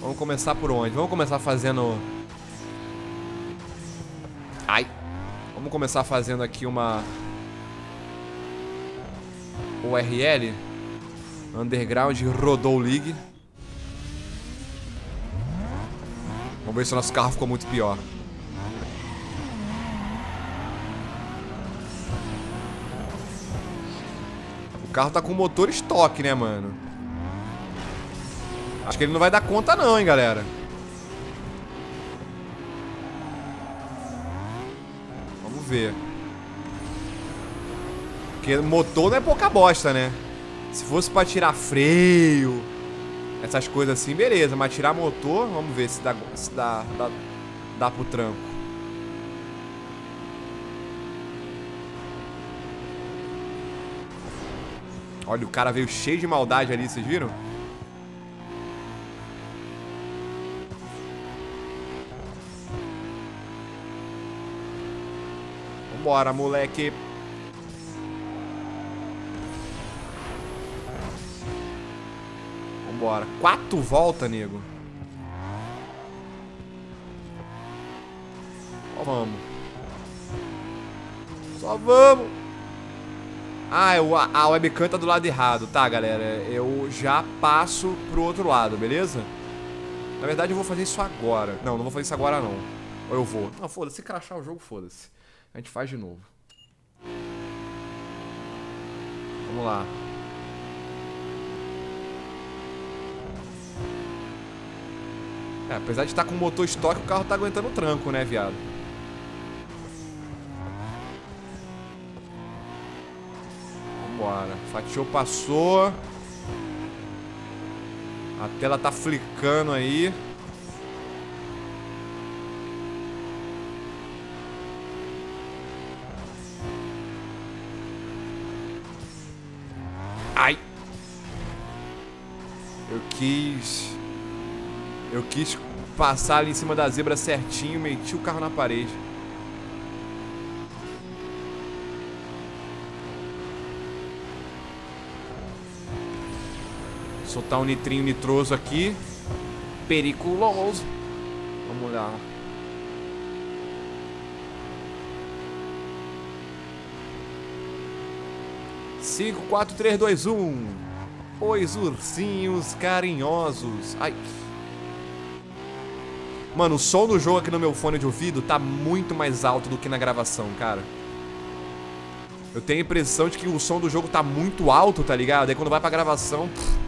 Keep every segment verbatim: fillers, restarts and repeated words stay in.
Vamos começar por onde? Vamos começar fazendo... Ai. Vamos começar fazendo aqui uma... U R L. Underground Rodou League. Vamos ver se o nosso carro ficou muito pior. O carro tá com motor estoque, né, mano? Acho que ele não vai dar conta não, hein, galera. Vamos ver. Porque motor não é pouca bosta, né? Se fosse pra tirar freio, essas coisas assim, beleza. Mas tirar motor, vamos ver se dá, se dá, dá, dá pro tranco. Olha, o cara veio cheio de maldade ali, vocês viram? Vambora, moleque. Vambora. Quatro voltas, nego. Só vamos. Só vamos. Ah, eu, a webcam tá do lado errado. Tá, galera. Eu já passo pro outro lado, beleza? Na verdade, eu vou fazer isso agora. Não, não vou fazer isso agora, não. Ou eu vou. Não, foda-se. Se crashar o jogo, foda-se. A gente faz de novo. Vamos lá. É, apesar de estar com o motor estoque, o carro tá aguentando o tranco, né, viado? Vambora. Fatiou, passou. A tela tá flicando aí. Ai. Eu quis... Eu quis passar ali em cima da zebra certinho, meti o carro na parede. Soltar um nitrinho nitroso aqui. Periculoso. Vamos lá. cinco, quatro, três, dois, um. Os ursinhos carinhosos. Ai. Mano, o som do jogo aqui no meu fone de ouvido tá muito mais alto do que na gravação, cara. Eu tenho a impressão de que o som do jogo tá muito alto, tá ligado? Aí quando vai pra gravação... Pff.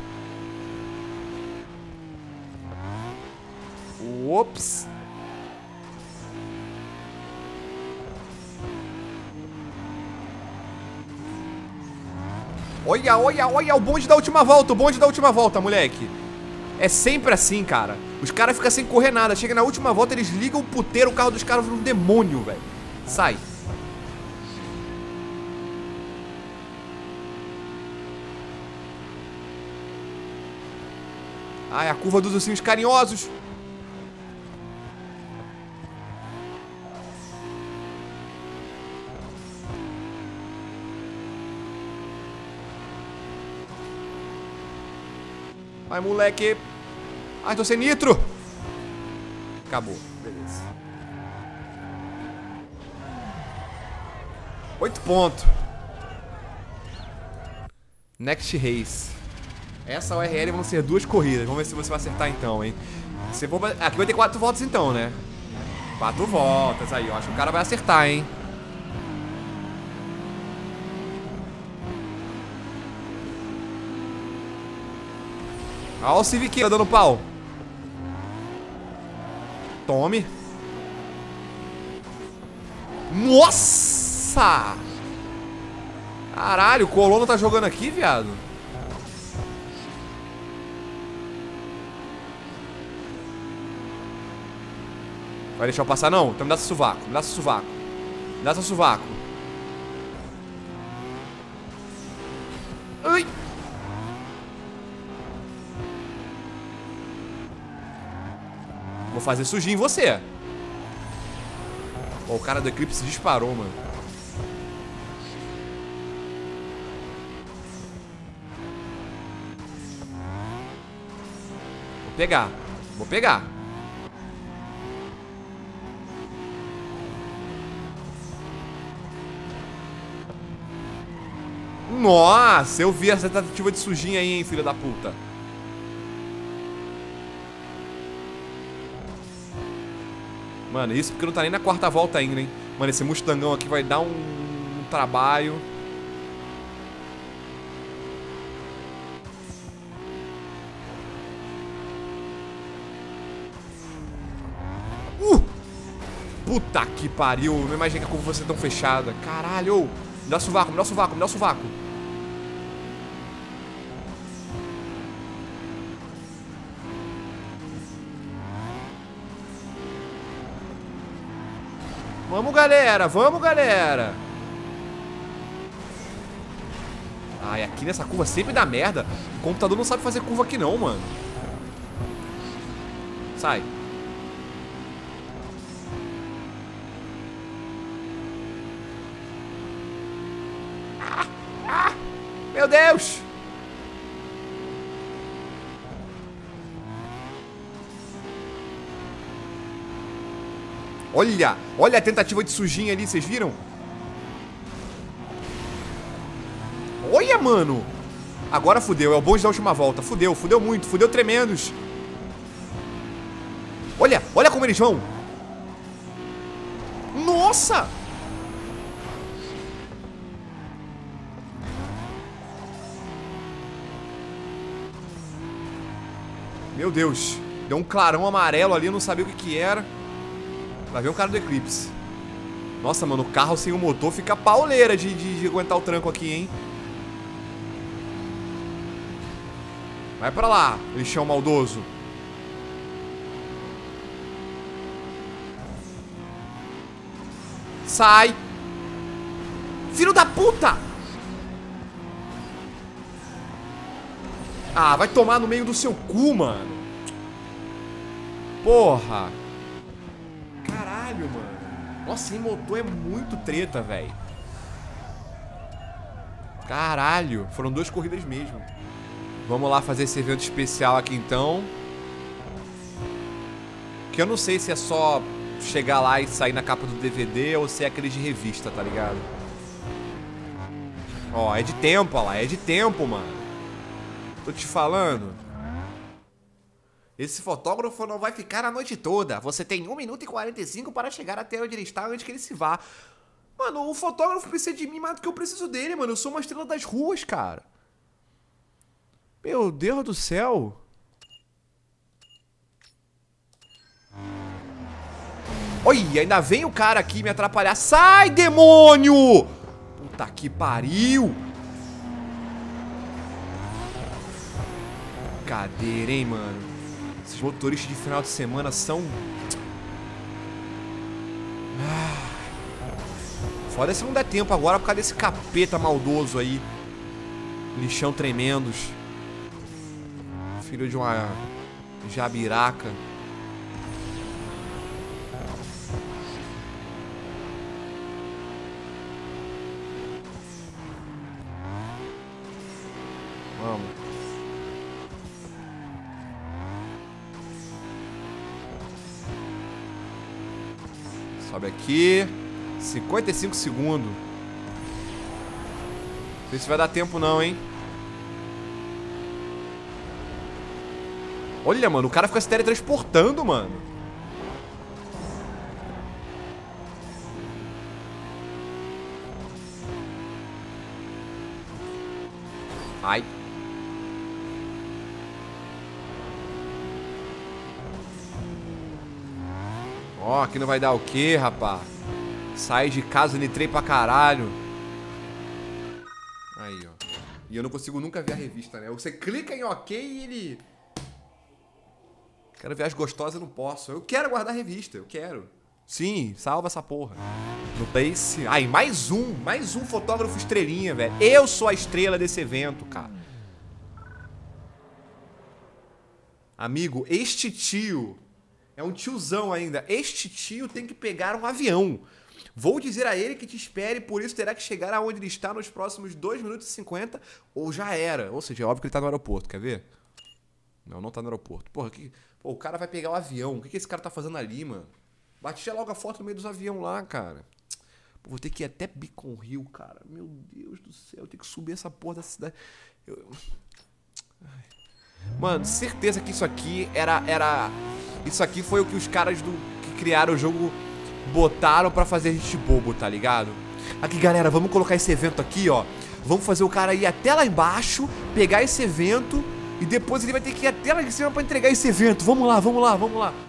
Ops. Olha, olha, olha o bonde da última volta, o bonde da última volta, moleque. É sempre assim, cara. Os caras ficam sem correr nada. Chega na última volta, eles ligam o puteiro, o carro dos caras vira um demônio, velho. Sai. Ai, a curva dos ursinhos carinhosos. Vai, moleque. Ai, tô sem nitro. Acabou. Beleza. Oito pontos. Next race. Essa U R L vão ser duas corridas. Vamos ver se você vai acertar então, hein. Se for... Aqui vai ter quatro voltas então, né? Quatro voltas aí, ó. Acho que o cara vai acertar, hein. Olha o Civiqueira dando pau. Tome. Nossa! Caralho, o Colono tá jogando aqui, viado. Vai deixar eu passar, não? Então me dá esse sovaco, me dá esse sovaco. Me dá esse sovaco. Ai! Vou fazer sujinho em você. Pô, o cara do Eclipse disparou, mano. Vou pegar. Vou pegar. Nossa, eu vi essa tentativa de sujinha aí, hein, filho da puta. Mano, isso porque não tá nem na quarta volta ainda, hein. Mano, esse Mustangão aqui vai dar um, um trabalho. Uh! Puta que pariu. Não imaginei que a curva fosse tão fechada. Caralho. Me dá sovaco, me dá sovaco, me dá sovaco. Vamos, galera, vamos, galera. Ai, aqui nessa curva sempre dá merda. O computador não sabe fazer curva aqui não, mano. Sai. Ah, ah, meu Deus. Olha, olha a tentativa de sujinha ali, vocês viram? Olha, mano. Agora fudeu, é o bonde da última volta. Fudeu, fudeu muito, fudeu tremendos. Olha, olha como eles vão. Nossa. Meu Deus. Deu um clarão amarelo ali, eu não sabia o que que era. Lá vem o cara do Eclipse. Nossa, mano, o carro sem o motor fica pauleira de, de, de aguentar o tranco aqui, hein? Vai pra lá, lixão maldoso. Sai. Filho da puta! Ah, vai tomar no meio do seu cu, mano. Porra. Caralho, mano. Nossa, sem motor é muito treta, velho. Caralho. Foram duas corridas mesmo. Vamos lá fazer esse evento especial aqui, então. Que eu não sei se é só chegar lá e sair na capa do D V D ou se é aquele de revista, tá ligado? Ó, é de tempo, ó lá. É de tempo, mano. Tô te falando. Esse fotógrafo não vai ficar a noite toda. Você tem um minuto e quarenta e cinco para chegar até onde ele está antes que ele se vá. Mano, o fotógrafo precisa de mim mais do que eu preciso dele, mano. Eu sou uma estrela das ruas, cara. Meu Deus do céu. Oi, ainda vem o cara aqui me atrapalhar. Sai, demônio! Puta que pariu. Cadeira, hein, mano. Esses motoristas de final de semana são... Ah. Foda se não der tempo agora por causa desse capeta maldoso aí. Lixão tremendos. Filho de uma jabiraca. Vamos. Sobe aqui. cinquenta e cinco segundos. Não sei se vai dar tempo não, hein? Olha, mano, o cara fica se teletransportando, mano. Ai. Ó, aqui não vai dar o quê, rapá? Sai de casa, nitrei pra caralho. Aí, ó. E eu não consigo nunca ver a revista, né? Você clica em OK e ele... Quero ver as gostosas, eu não posso. Eu quero guardar a revista, eu quero. Sim, salva essa porra. No Pace. Ai, mais um. Mais um fotógrafo estrelinha, velho. Eu sou a estrela desse evento, cara. Amigo, este tio... É um tiozão ainda. Este tio tem que pegar um avião. Vou dizer a ele que te espere, por isso terá que chegar aonde ele está nos próximos dois minutos e cinquenta, ou já era. Ou seja, é óbvio que ele tá no aeroporto, quer ver? Não, não tá no aeroporto. Porra, que... Pô, o cara vai pegar o avião. O que, que esse cara tá fazendo ali, mano? Batia logo a foto no meio dos aviões lá, cara. Pô, vou ter que ir até Beacon Hill, cara. Meu Deus do céu, eu tenho que subir essa porra da cidade. Eu... Mano, certeza que isso aqui era, era... Isso aqui foi o que os caras do... que criaram o jogo botaram pra fazer a gente bobo, tá ligado? Aqui, galera, vamos colocar esse evento aqui, ó. Vamos fazer o cara ir até lá embaixo, pegar esse evento... E depois ele vai ter que ir até lá em cima pra entregar esse evento. Vamos lá, vamos lá, vamos lá.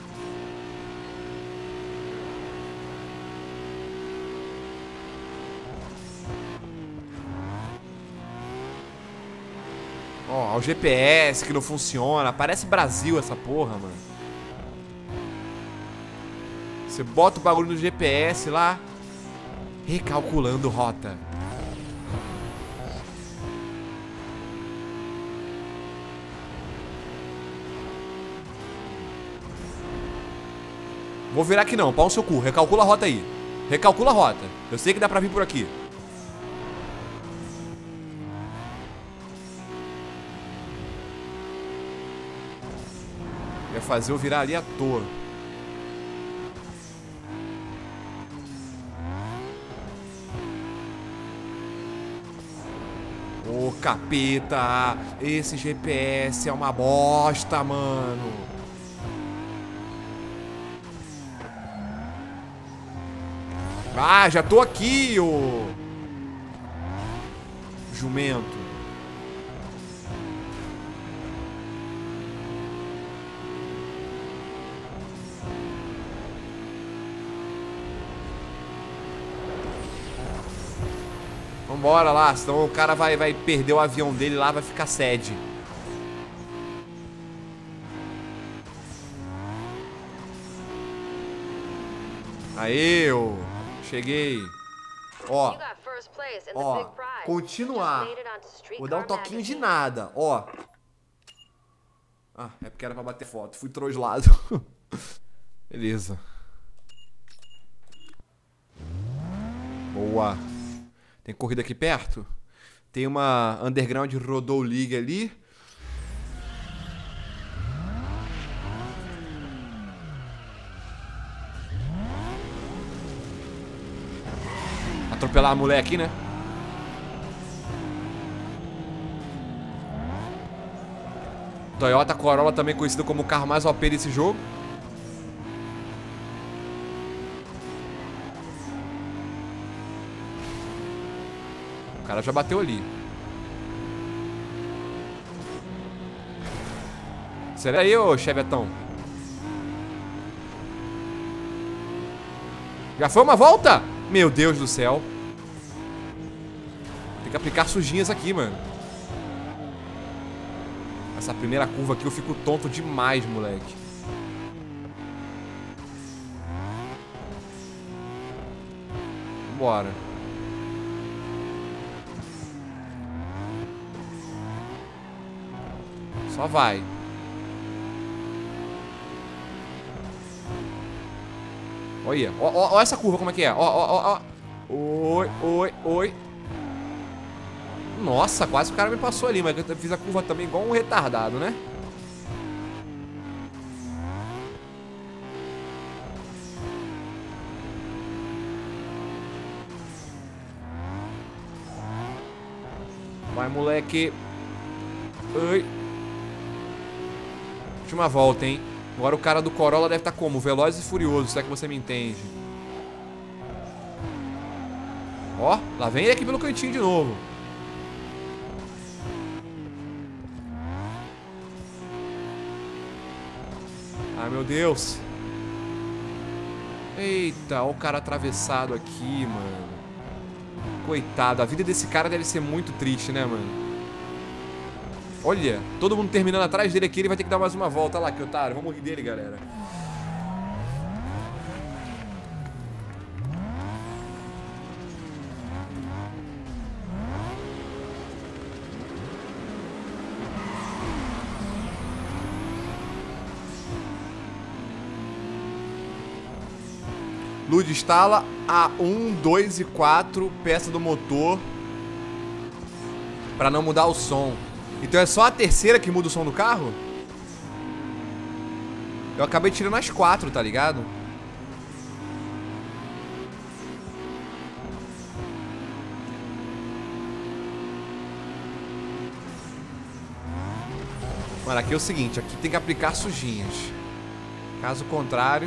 Ó, o G P S que não funciona. Parece Brasil essa porra, mano. Você bota o bagulho no G P S lá. Recalculando rota. Vou virar aqui não, pau no seu cu. Recalcula a rota aí. Recalcula a rota. Eu sei que dá pra vir por aqui. Ia fazer eu virar ali à toa. Ô, capeta. Esse G P S é uma bosta, mano. Ah, já tô aqui, ô jumento. Vambora lá, senão o cara vai, vai perder o avião dele lá, vai ficar sede. Aê, ô. Cheguei. Ó. Ó. Continuar. Vou dar um toquinho de nada. Ó. Ah, é porque era pra bater foto. Fui troslado. Beleza. Boa. Tem corrida aqui perto? Tem uma Underground Rodou League ali. Atropelar a mulher aqui, né? Toyota Corolla, também conhecido como o carro mais O P desse jogo. O cara já bateu ali. Acelera aí, ô Chevetão. Já foi uma volta? Meu Deus do céu. Tem que aplicar sujinhas aqui, mano. Essa primeira curva aqui eu fico tonto demais, moleque. Vambora. Só vai. Olha, ó, ó, ó essa curva como é que é. Ó, ó, ó, ó. Oi, oi, oi. Nossa, quase o cara me passou ali, mas eu fiz a curva também igual um retardado, né? Vai, moleque. Oi. Última volta, hein? Agora o cara do Corolla deve estar como? Veloz e furioso, se é que você me entende. Ó, lá vem ele aqui pelo cantinho de novo. Ai, meu Deus. Eita, ó o cara atravessado aqui, mano. Coitado, a vida desse cara deve ser muito triste, né, mano? Olha, todo mundo terminando atrás dele aqui, ele vai ter que dar mais uma volta. Olha lá, que otário, vamos rir dele, galera. Lud instala a um, dois e quatro peça do motor pra não mudar o som. Então é só a terceira que muda o som do carro? Eu acabei tirando as quatro, tá ligado? Mano, aqui é o seguinte, aqui tem que aplicar sujinhas. Caso contrário...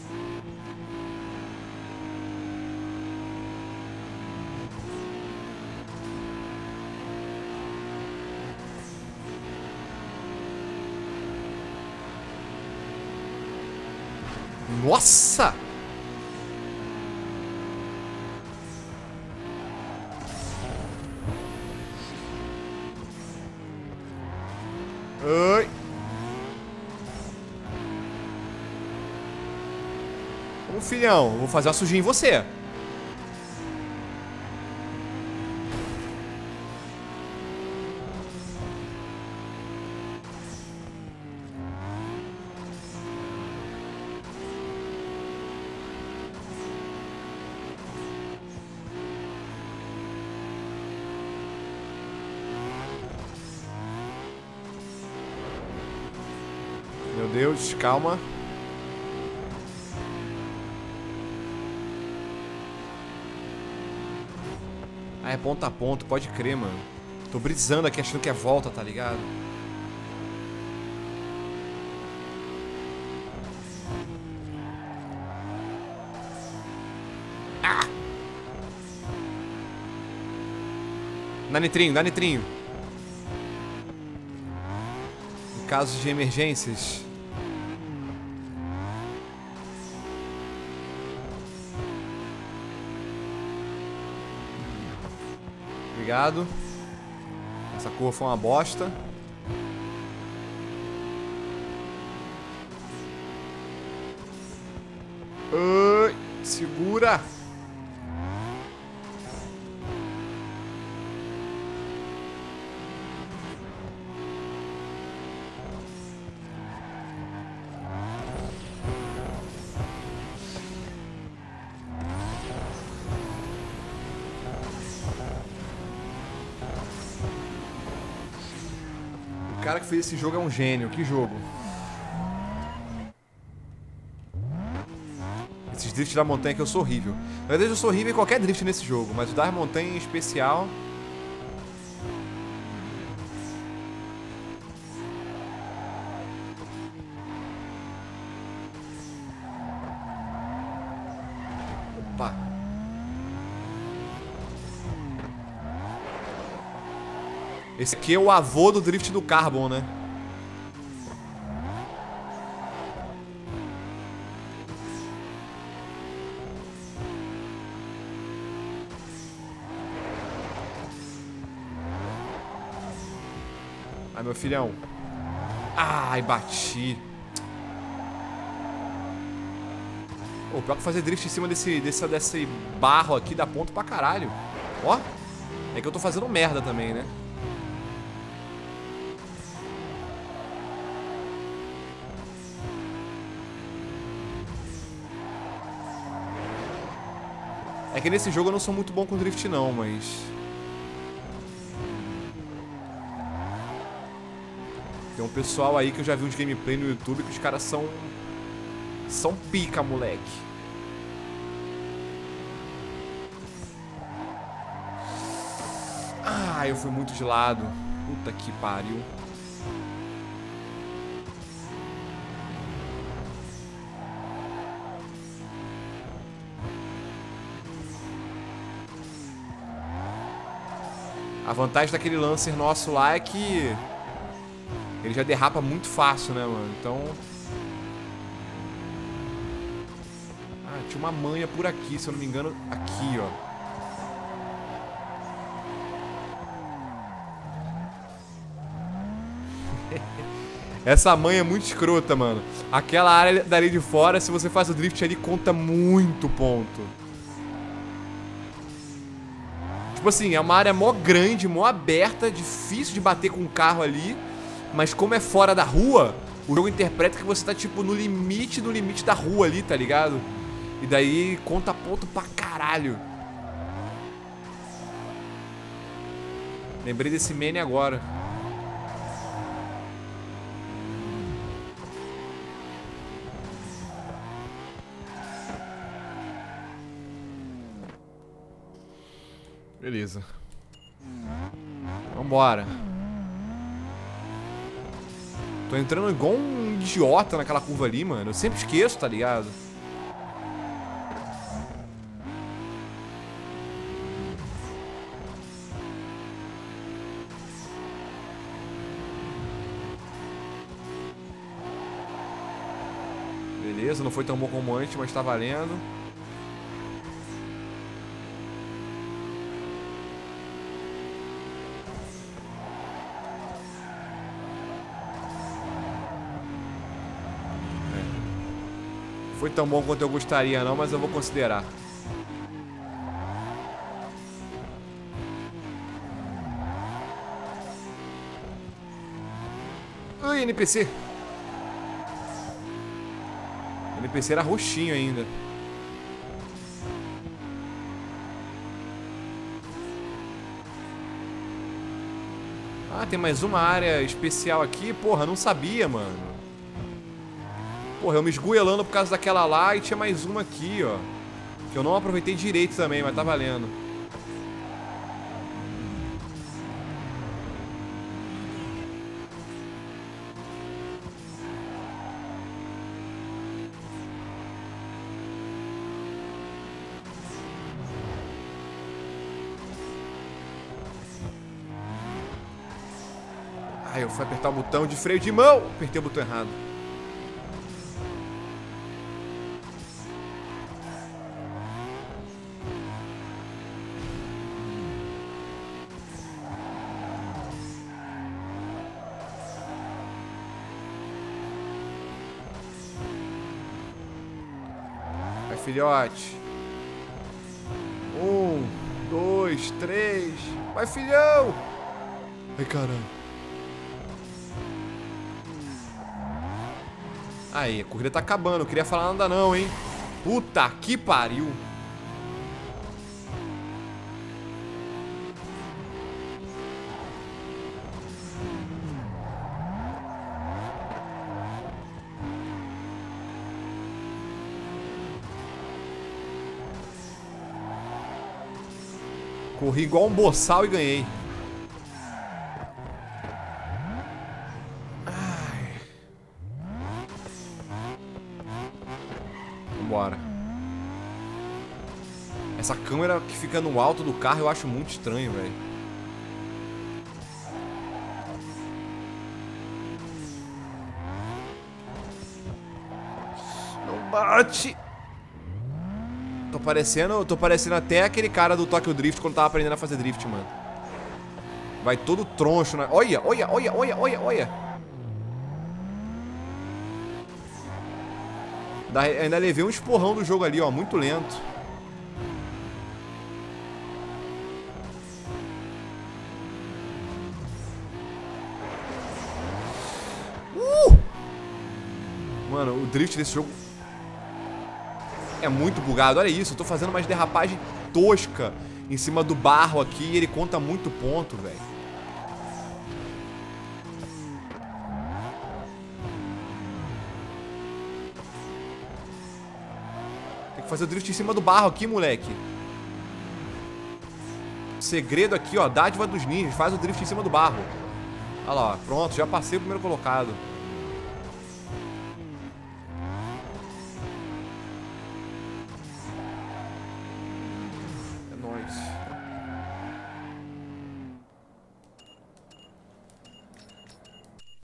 Nossa! Ai! Ô filhão, vou fazer uma sujinha em você. Meu Deus, calma. Ah, é ponta a ponto, pode crer, mano. Tô brisando aqui achando que é volta, tá ligado? Ah! Dá nitrinho, dá nitrinho. Em casos de emergências. Obrigado. Essa curva foi uma bosta. Ai, segura. O cara que fez esse jogo é um gênio. Que jogo? Esses drifts da montanha que eu sou horrível. Na verdade eu sou horrível em qualquer drift nesse jogo, mas o das montanhas em especial... Opa! Esse aqui é o avô do drift do Carbon, né? Ai, meu filhão. Ai, bati. Pô, pior que fazer drift em cima desse, desse, desse barro aqui dá ponto pra caralho. Ó. É que eu tô fazendo merda também, né? É que nesse jogo eu não sou muito bom com drift não, mas... Tem um pessoal aí que eu já vi uns gameplay no YouTube que os caras são... São pica, moleque. Ah, eu fui muito de lado. Puta que pariu. A vantagem daquele Lancer nosso lá é que ele já derrapa muito fácil, né, mano? Então... Ah, tinha uma manha por aqui, se eu não me engano. Aqui, ó. Essa manha é muito escrota, mano. Aquela área dali de fora, se você faz o drift ali, conta muito ponto. Tipo assim, é uma área mó grande, mó aberta, difícil de bater com o carro ali. Mas como é fora da rua, o jogo interpreta que você tá, tipo, no limite do limite da rua ali, tá ligado? E daí conta ponto pra caralho. Lembrei desse meme agora. Beleza. Vambora. Tô entrando igual um idiota naquela curva ali, mano. Eu sempre esqueço, tá ligado? Beleza, não foi tão bom como antes, mas tá valendo. Foi tão bom quanto eu gostaria não, mas eu vou considerar. Ui, N P C. O N P C era roxinho ainda. Ah, tem mais uma área especial aqui. Porra, não sabia, mano. Porra, eu me esgoelando por causa daquela lá e tinha mais uma aqui, ó. Que eu não aproveitei direito também, mas tá valendo. Ai, eu fui apertar o botão de freio de mão. Apertei o botão errado. Vai, filhote. Um, dois, três. Vai, filhão. Ai, caramba. Aí, a corrida tá acabando. Não queria falar nada não, hein. Puta que pariu. Corri igual um boçal e ganhei. Ai. Vambora. Essa câmera que fica no alto do carro eu acho muito estranho, velho. Não bate. Tô parecendo, tô parecendo até aquele cara do Tokyo Drift quando tava aprendendo a fazer drift, mano. Vai todo troncho na... Olha, olha, olha, olha, olha, olha. Da... Ainda levei um esporrão do jogo ali, ó, muito lento. Uh! Mano, o drift desse jogo é muito bugado, olha isso, eu tô fazendo umas derrapagem tosca em cima do barro aqui e ele conta muito ponto, velho. Tem que fazer o drift em cima do barro aqui, moleque. Segredo aqui, ó, dádiva dos ninjas, faz o drift em cima do barro. Olha lá, ó, pronto, já passei o primeiro colocado.